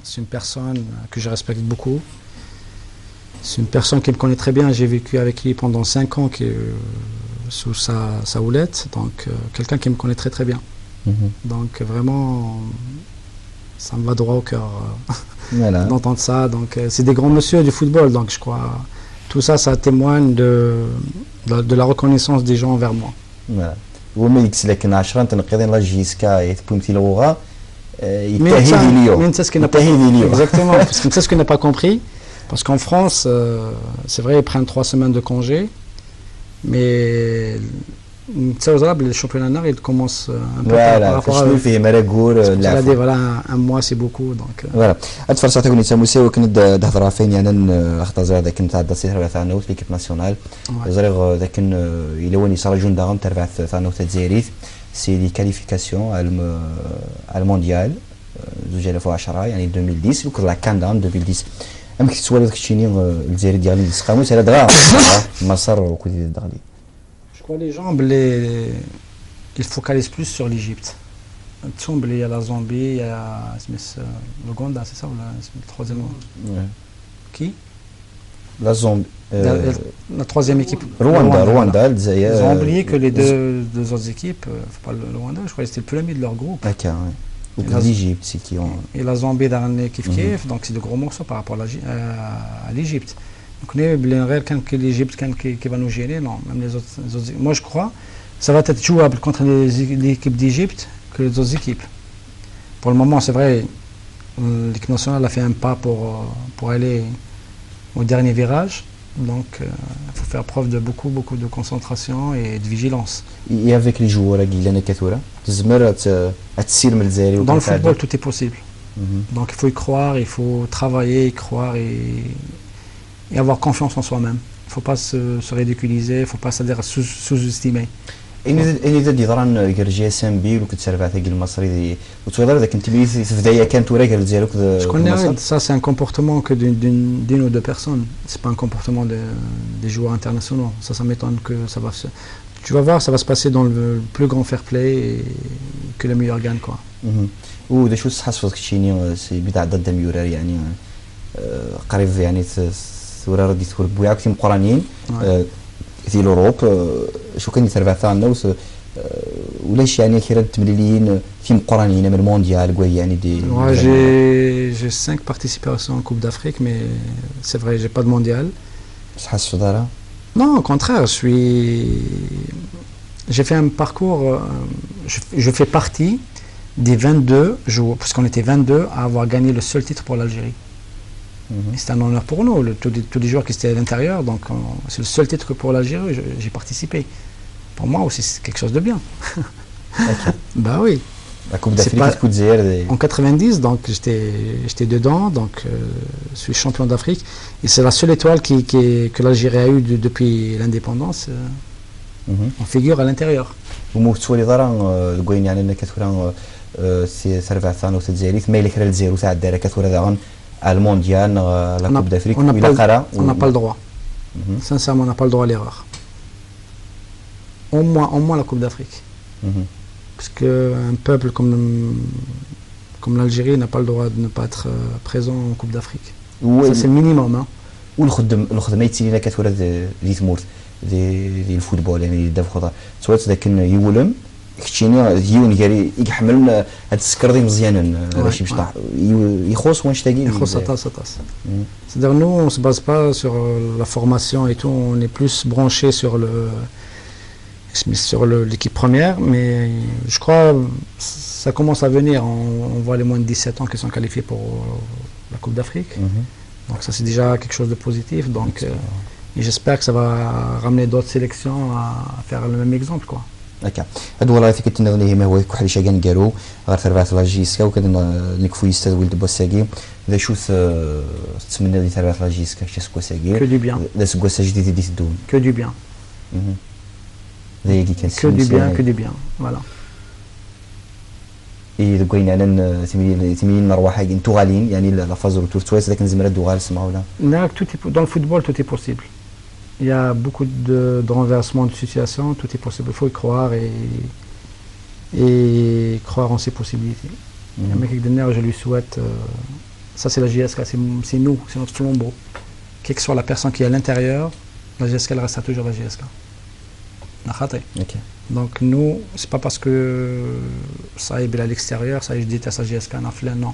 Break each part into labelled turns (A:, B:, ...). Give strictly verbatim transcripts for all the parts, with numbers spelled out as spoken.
A: c'est une personne que je respecte beaucoup. C'est une personne qui me connaît très bien. J'ai vécu avec lui pendant cinq ans qui, euh, sous sa, sa houlette. Donc, euh, quelqu'un qui me connaît très très bien. Mm-hmm. Donc, vraiment, ça me va droit au cœur euh, voilà. d'entendre ça. Donc, euh, c'est des grands messieurs du football. Donc, je crois, tout ça, ça témoigne de, de, de la reconnaissance des gens envers moi.
B: Voilà. وما يكسلك عشرة تنقذين لا جيسكا يتبومتي الغوغا
A: يتهيدي اليوم يتهيدي اليوم exactement parce que c'est ce qu'on n'a pas compris parce qu'en France euh, c'est vrai ils prennent trois semaines de congé mais le championnat nord il commence un peu
B: voilà,
A: par rapport à
B: voilà,
A: voilà un mois c'est beaucoup donc
B: voilà اتفرج تعطيكم نتاموسي وكنت دهضر فين يعني اختزر ذاك نتاع الدسير تاع نوت ليكيب ناسيونال زريغ ذاك الى وين يصير جون داغم تربع تاع نوت تزيريت سي دي كاليفيكاسيون على المونديال زوج ألف وعشرة يعني ألفين وعشرة وكل كان دام ألفين وعشرة امك تسوالي داك الشيء الجزائري ديال السقاموس على دغا مصر وكل دغلي
A: les gens, les, ils focalisent plus sur l'Égypte. Il y a la Zambie, il y a l'Ouganda, c'est ça ou la, le troisième
B: ouais.
A: Qui
B: La Zambie.
A: Euh, la, la troisième équipe.
B: Rwanda, Rwanda,
A: voilà. Ils ont oublié que les deux, deux autres équipes, faut pas le Rwanda, je crois que c'était le premier de leur groupe.
B: D'accord, oui. Ou l'Égypte, c'est qui ont.
A: Et la Zambie dans kiff kiff, donc c'est de gros morceaux par rapport à l'Égypte. Donc, l'Égypte qui va nous gêner, non, même les autres, les autres. Moi, je crois ça va être jouable contre l'équipe d'Égypte que les autres équipes. Pour le moment, c'est vrai, l'équipe nationale a fait un pas pour, pour aller au dernier virage. Donc, il euh, faut faire preuve de beaucoup, beaucoup de concentration et de vigilance.
B: Et avec les joueurs, dans
A: le football, tout est possible. Mm-hmm. Donc, il faut y croire, il faut travailler, y croire et. et avoir confiance en soi-même. Il ne faut pas se, se ridiculiser, il ne faut pas sous-estimer.
B: إني تدي ضران جرجي إس إم بي وكنت سرفعت هاك المصري ذي وتوضر ذاك أنت بيجي في بداية كانت وراك ديالك.
A: Je connais ça, c'est un comportement que d'une d'une ou deux personnes. C'est pas un comportement de, des joueurs internationaux. Ça, ça m'étonne que ça va se. Tu vas voir, ça va se passer dans le plus grand fair play et que le meilleur gagne quoi.
B: وده شو تحس في كشيني بتاع ضد ميورار يعني قريب يعني ورا رديت ور بويا كتيم قرانيين في الأوروب شو كان يتربع ثاننا ولاش يعني كي رد تمليليين في قرانيين من المونديال قوي يعني دي.
A: Moi j'ai j'ai cinq participations en Coupe d'Afrique mais c'est vrai j'ai pas de mondial.
B: تحس في دارها؟
A: Non, au contraire, je suis j'ai fait un parcours je, je fais partie des vingt-deux joueurs parce qu'on était vingt-deux à avoir gagné le seul titre pour l'Algérie. Mm-hmm. C'est un honneur pour nous, le, tous, les, tous les joueurs qui étaient à l'intérieur, donc c'est le seul titre que pour l'Algérie j'ai participé. Pour moi aussi c'est quelque chose de bien.
B: Okay.
A: Bah oui.
B: La Coupe d'Afrique pas...
A: en quatre-vingt-dix, donc j'étais dedans, donc euh, je suis champion d'Afrique et c'est la seule étoile qui, qui, que l'Algérie a eue de, depuis l'indépendance. Euh, mm-hmm. On figure à l'intérieur.
B: le mondial, la Coupe d'Afrique,
A: on n'a pas le droit. Mm-hmm. Sincèrement, on n'a pas le droit à l'erreur. Au moins, au moins la Coupe d'Afrique. Mm-hmm. Parce qu'un peuple comme, comme l'Algérie n'a pas le droit de ne pas être présent en Coupe d'Afrique. Ça, c'est le minimum. Hein.
B: والخدمه يتسيلينا كتورد اللي تمورت ديال الفوتبول يعني دابا خضر سواء ذاك يولم كتشيني ديون ديالي يحمل هاد السكر مزيانا باش باش يخوص واش تاقي
A: يخوص طاس طاس. C'est-à-dire nous on se base pas sur la formation et tout, on est plus branché sur le sur l'équipe première, mais je crois ça commence à venir, on, on voit les moins de dix-sept ans qui sont qualifiés pour la Coupe d'Afrique. Mm-hmm. Donc ça c'est déjà quelque chose de positif, donc euh, et j'espère que ça va ramener d'autres sélections à faire le même exemple quoi.
B: هكا هاد والله في كنت نظني ما هو كحل شي قالوا غير تربعت لاجيسكا وكان نكفو يستاذ ولد بوساكي ذا شو تتمنى لي تربعت لاجيسكا كي سكوساكي
A: كو دو بيان
B: لا سكوسا جديد دي تدون
A: كو دو بيان
B: ذا يجي كان
A: كو دو بيان كو دو بيان فوالا
B: اي دوكاين انا ثمانين ثمانين مروحه انتو غاليين يعني لا فازور تور تويس ذاك نزمر دو غال سمعوا ولا
A: لا tout est dans le football tout est possible. Il y a beaucoup de, de renversements de situation, tout est possible. Il faut y croire et, et croire en ses possibilités. Mm-hmm. Un mec avec des nerfs, je lui souhaite euh, Ça, c'est la J S K, c'est nous, c'est notre flambeau. Quelle que soit la personne qui est à l'intérieur, la J S K, elle restera toujours la J S K.
B: Okay.
A: Donc, nous, c'est pas parce que ça est à l'extérieur, ça y est, je déteste la J S K, non.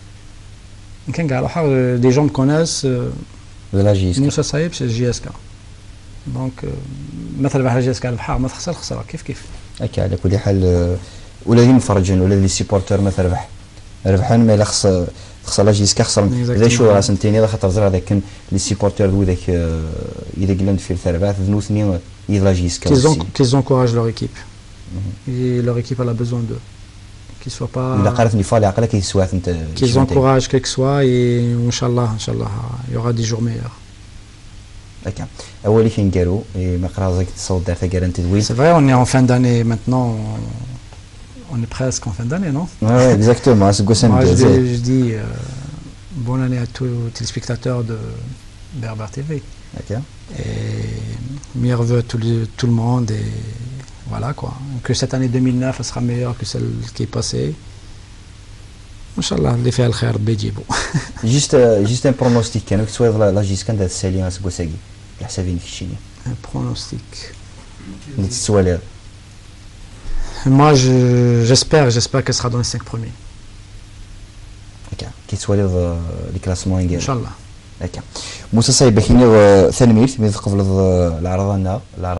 A: Des gens me connaissent.
B: De la J S K.
A: Moussa Saïb, c'est la J S K. Donc, مثلا بحال جي اس كا البحر ما تخسر خساره كيف كيف.
B: هكا على كل حال ولا اللي مفرجين ولا اللي سيبورتور ما تربح ربحان ما الا خص خسر لا جي اس كا خسر هذا شو راس نتيني لا خاطر زرا داك لي سيبورتور دو داك اذا قلنا في الثربات ذنوثني لا جي اس كا
A: qu'ils encouragent leur équipe et leur équipe a besoin d'eux qu'ils soient pas
B: الا قالتني فالي عقلك كيسوات انت
A: qu'ils encouragent quel que soit et inchallah inchallah il y aura des jours meilleurs.
B: D'accord. أولي فين قالوا ما قراصك تصوت دار تقرا تدوين.
A: C'est vrai, on est en fin d'année maintenant. On est presque en fin d'année, non?
B: Oui, exactement. C'est quoi
A: Moi, je dis, je dis euh, bonne année à tous les téléspectateurs de Berber T V.
B: D'accord.
A: Et meilleurs vœux à tout le, tout le monde et voilà quoi. Que cette année deux mille neuf elle sera meilleure que celle qui est passée. Inch'Allah, les faire le khair بيجيبوا.
B: Juste, juste un pronostic. كانوا كتسوي لا جيس كان دات السالي غاسكو ساقي. حسابين في الشيء.
A: Un pronostic.
B: نتسوالي.
A: Moi, j'espère, j'espère qu'elle sera dans les cinq premiers.
B: Ok. كيتسوالي لي كلاسمون ديالو.
A: Inch'Allah.
B: Ok. موسى صايب كاين ثاني ميت من قبل العرض لنا